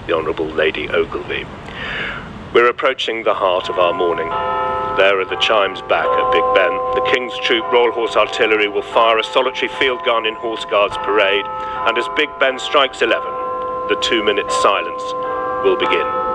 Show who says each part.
Speaker 1: the Honourable Lady Ogilvy. We're approaching the heart of our morning. There are the chimes back at Big Ben. The King's Troop Royal Horse Artillery will fire a solitary field gun in Horse Guards parade, and as Big Ben strikes 11, the 2-minute silence will begin.